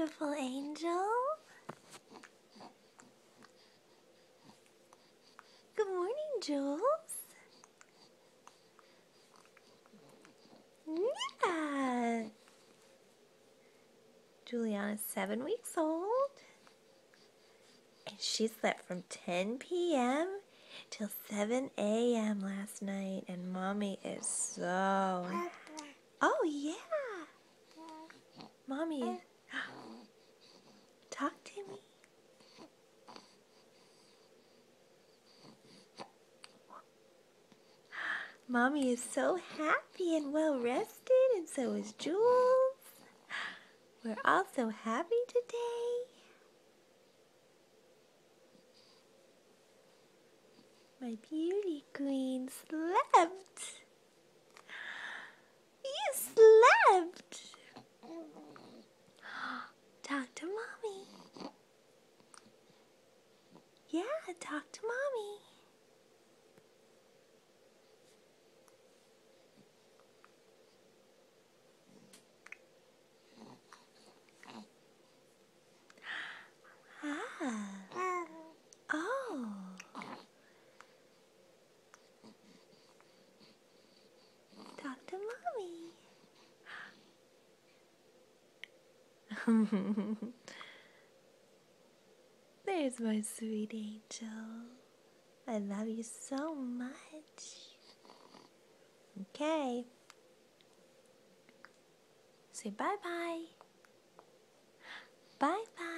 beautiful angel. Good morning, Jules. Yeah. Juliana's 7 weeks old. And she slept from 10 p.m. till 7 a.m. last night. And Mommy is so... Oh, yeah. Mommy is... Talk to me. Mommy is so happy and well rested, and so is Jules. We're all so happy today. My beauty queen slept. You slept. Talk to Mommy. Yeah, talk to Mommy. Ah. Oh. Talk to Mommy. There's my sweet angel. I love you so much. Okay. Say bye-bye. Bye-bye.